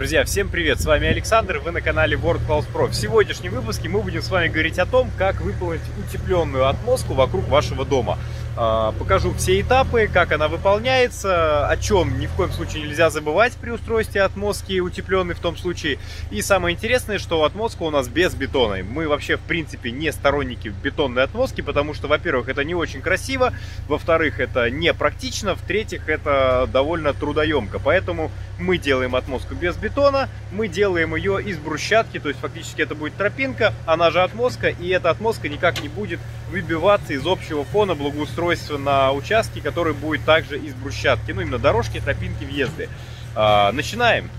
Друзья, всем привет! С вами Александр, вы на канале World Class Pro. В сегодняшнем выпуске мы будем с вами говорить о том, как выполнить утепленную отмостку вокруг вашего дома. Покажу все этапы, как она выполняется, о чем ни в коем случае нельзя забывать при устройстве отмостки утепленной в том случае. И самое интересное, что отмостка у нас без бетона. Мы вообще в принципе не сторонники бетонной отмостки, потому что, во-первых, это не очень красиво, во-вторых, это не практично, в-третьих, это довольно трудоемко. Поэтому мы делаем отмостку без бетона, мы делаем ее из брусчатки, то есть фактически это будет тропинка, она же отмостка, и эта отмостка никак не будет выбиваться из общего фона благоустройства на участке, который будет также из брусчатки, ну именно дорожки, тропинки, въезды. Начинаем!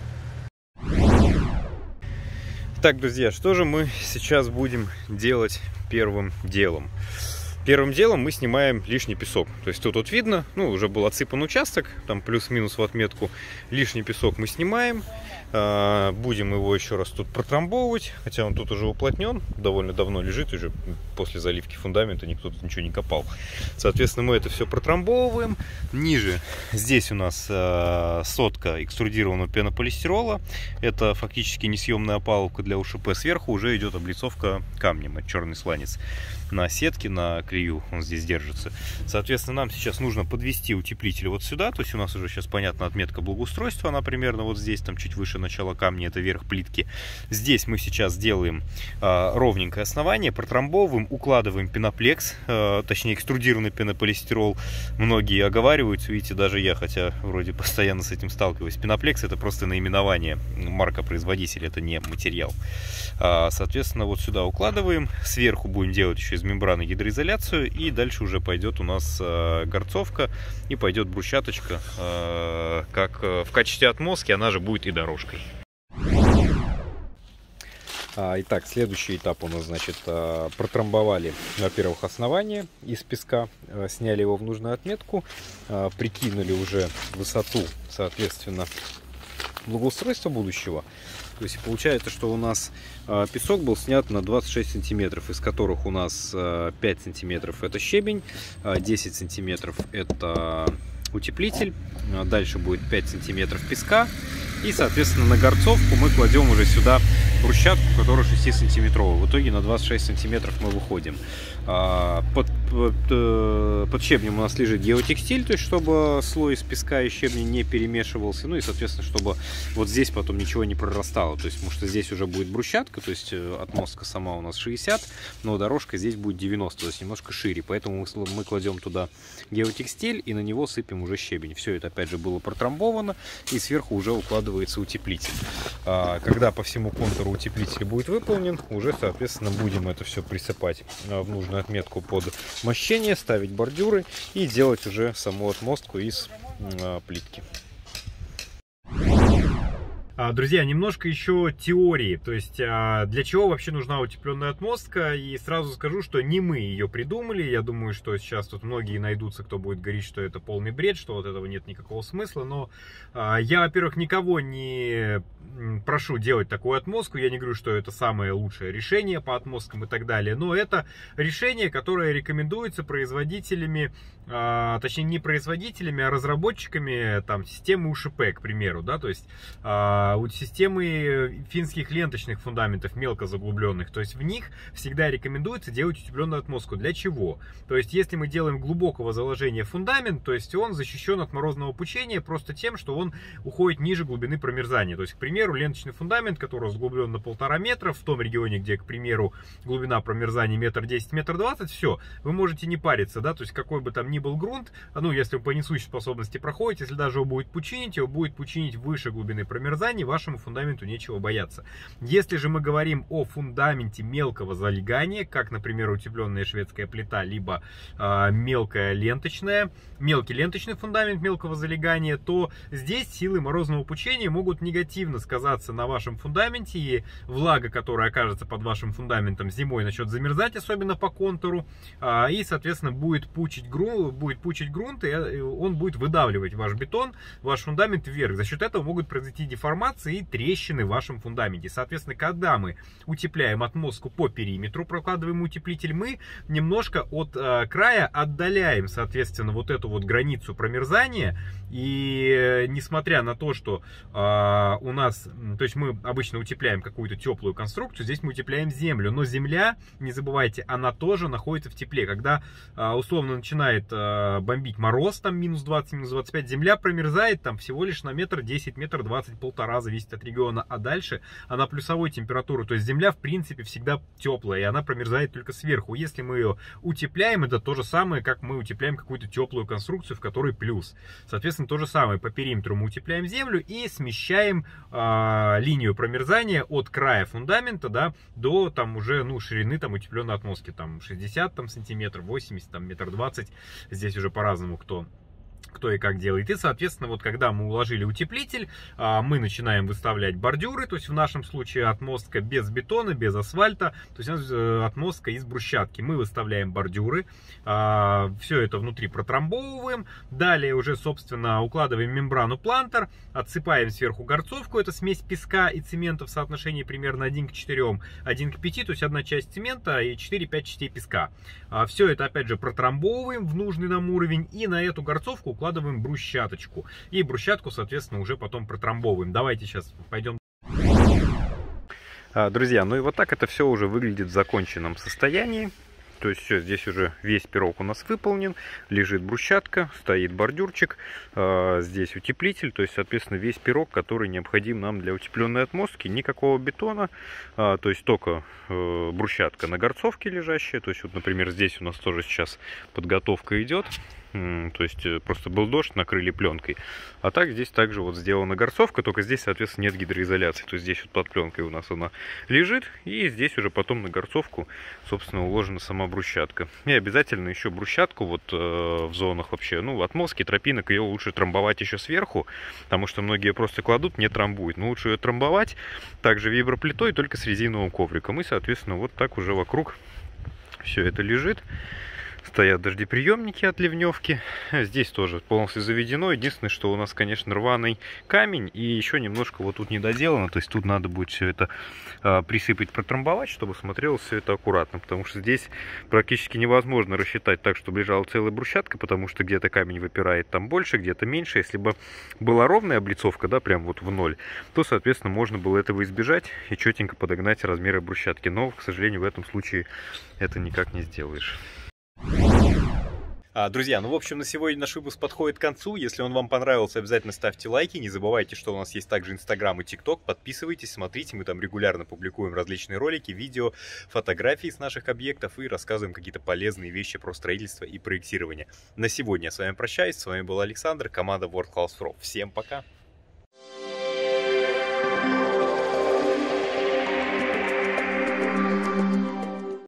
Так, друзья, что же мы сейчас будем делать первым делом? Первым делом мы снимаем лишний песок. То есть тут вот видно, ну, уже был отсыпан участок, там плюс-минус в отметку. Лишний песок мы снимаем. Будем его еще раз тут протрамбовывать, хотя он тут уже уплотнен, довольно давно лежит, уже после заливки фундамента никто тут ничего не копал. Соответственно, мы это все протрамбовываем. Ниже здесь у нас сотка экструдированного пенополистирола. Это фактически несъемная опалубка для УШП. Сверху уже идет облицовка камнем, это черный сланец. На сетке, на клею он здесь держится. Соответственно, нам сейчас нужно подвести утеплитель вот сюда. То есть у нас уже сейчас понятна отметка благоустройства. Она примерно вот здесь, там чуть выше начала камня, это верх плитки. Здесь мы сейчас делаем ровненькое основание, протрамбовываем, укладываем пеноплекс, точнее экструдированный пенополистирол. Многие оговариваются, видите, даже я, хотя вроде постоянно с этим сталкиваюсь. Пеноплекс — это просто наименование, марка производителя, это не материал. Соответственно, вот сюда укладываем. Сверху будем делать еще из мембраны гидроизоляцию, и дальше уже пойдет у нас горцовка и пойдет брусчаточка как в качестве отмостки, она же будет и дорожкой. Итак, следующий этап у нас, значит, протрамбовали, во-первых, основание из песка, сняли его в нужную отметку, прикинули уже высоту, соответственно, благоустройства будущего. То есть получается, что у нас песок был снят на 26 сантиметров, из которых у нас 5 сантиметров это щебень, 10 сантиметров это утеплитель, дальше будет 5 сантиметров песка, и, соответственно, на горцовку мы кладем уже сюда брусчатку, которая 6-сантиметровая. В итоге на 26 сантиметров мы выходим. Под щебнем у нас лежит геотекстиль, то есть чтобы слой из песка и щебня не перемешивался. Ну и, соответственно, чтобы вот здесь потом ничего не прорастало. То есть, потому что здесь уже будет брусчатка, то есть отмостка сама у нас 60, но дорожка здесь будет 90, то есть немножко шире. Поэтому мы кладем туда геотекстиль и на него сыпем уже щебень. Все это, опять же, было протрамбовано, и сверху уже укладывается утеплитель. Когда по всему контуру утеплитель будет выполнен, уже, соответственно, будем это все присыпать в нужную отметку под мощение, ставить бордюры и делать уже саму отмостку из плитки. Друзья, немножко еще теории, то есть для чего вообще нужна утепленная отмостка, и сразу скажу, что не мы ее придумали. Я думаю, что сейчас тут многие найдутся, кто будет говорить, что это полный бред, что вот этого нет никакого смысла, но я, во-первых, никого не прошу делать такую отмостку, я не говорю, что это самое лучшее решение по отмосткам и так далее, но это решение, которое рекомендуется производителями, точнее не производителями, а разработчиками там системы УШП, к примеру, да, то есть системы финских ленточных фундаментов, мелко заглубленных, то есть в них всегда рекомендуется делать утепленную отмостку. Для чего? То есть если мы делаем глубокого заложения фундамент, то есть он защищен от морозного пучения просто тем, что он уходит ниже глубины промерзания. То есть, к примеру, ленточный фундамент, который разглублен на 1,5 метра, в том регионе, где, к примеру, глубина промерзания 1,10 м, 1,20 м, все, вы можете не париться, да, то есть какой бы там ни был грунт, ну, если вы по несущей способности проходите, если даже его будет пучинить выше глубины промерзания, вашему фундаменту нечего бояться. Если же мы говорим о фундаменте мелкого залегания, как, например, утепленная шведская плита, либо мелкий ленточный фундамент мелкого залегания, то здесь силы морозного пучения могут негативно сказаться на вашем фундаменте, и влага, которая окажется под вашим фундаментом зимой, начнет замерзать, особенно по контуру, и, соответственно, будет пучить грунт, и он будет выдавливать ваш бетон, ваш фундамент вверх. За счет этого могут произойти деформации, деформации и трещины в вашем фундаменте. Соответственно, когда мы утепляем отмостку по периметру, прокладываем утеплитель, мы немножко от края отдаляем, соответственно, вот эту вот границу промерзания. И несмотря на то, что у нас, то есть мы обычно утепляем какую-то теплую конструкцию, здесь мы утепляем землю. Но земля, не забывайте, она тоже находится в тепле. Когда условно начинает бомбить мороз, там минус 20, минус 25, земля промерзает там всего лишь на метр 10, метр 20, полтора, зависит от региона. А дальше она плюсовой температуры. То есть земля в принципе всегда теплая, и она промерзает только сверху. Если мы ее утепляем, это то же самое, как мы утепляем какую-то теплую конструкцию, в которой плюс. Соответственно, то же самое, по периметру мы утепляем землю и смещаем линию промерзания от края фундамента, да, до там уже, ну, ширины там утепленной отмостки, там 60 там, сантиметров, 80, там метр 20, здесь уже по-разному кто и как делает. И, соответственно, вот когда мы уложили утеплитель, мы начинаем выставлять бордюры, то есть в нашем случае отмостка без бетона, без асфальта, то есть у нас отмостка из брусчатки. Мы выставляем бордюры, все это внутри протрамбовываем, далее уже, собственно, укладываем мембрану плантер, отсыпаем сверху горцовку, это смесь песка и цемента в соотношении примерно 1 к 4, 1 к 5, то есть одна часть цемента и 4-5 частей песка. Все это, опять же, протрамбовываем в нужный нам уровень, и на эту горцовку укладываем брусчаточку. И брусчатку, соответственно, уже потом протрамбовываем. Давайте сейчас пойдем. Друзья, ну и вот так это все уже выглядит в законченном состоянии. То есть все, здесь уже весь пирог у нас выполнен, лежит брусчатка, стоит бордюрчик, здесь утеплитель, то есть, соответственно, весь пирог, который необходим нам для утепленной отмостки, никакого бетона, то есть только брусчатка на горцовке лежащая, то есть, вот, например, здесь у нас тоже сейчас подготовка идет. То есть просто был дождь, накрыли пленкой. А так здесь также вот сделана горцовка, только здесь, соответственно, нет гидроизоляции. То есть здесь вот под пленкой у нас она лежит, и здесь уже потом на горцовку, собственно, уложена сама брусчатка. И обязательно еще брусчатку вот в зонах вообще, ну, отмостки, тропинок, ее лучше трамбовать еще сверху, потому что многие просто кладут, не трамбуют. Но лучше ее трамбовать также виброплитой, только с резиновым ковриком. И, соответственно, вот так уже вокруг все это лежит. Стоят дождеприемники от ливневки. Здесь тоже полностью заведено. Единственное, что у нас, конечно, рваный камень. И еще немножко вот тут не доделано. То есть тут надо будет все это присыпать, протрамбовать, чтобы смотрелось все это аккуратно. Потому что здесь практически невозможно рассчитать так, чтобы лежала целая брусчатка. Потому что где-то камень выпирает там больше, где-то меньше. Если бы была ровная облицовка, да, прям вот в ноль, то, соответственно, можно было этого избежать и четенько подогнать размеры брусчатки. Но, к сожалению, в этом случае это никак не сделаешь. Друзья, ну в общем на сегодня наш выпуск подходит к концу. Если он вам понравился, обязательно ставьте лайки. Не забывайте, что у нас есть также Инстаграм и ТикТок. Подписывайтесь, смотрите, мы там регулярно публикуем различные ролики, видео, фотографии с наших объектов и рассказываем какие-то полезные вещи про строительство и проектирование. На сегодня я с вами прощаюсь. С вами был Александр, команда World House Pro. Всем пока!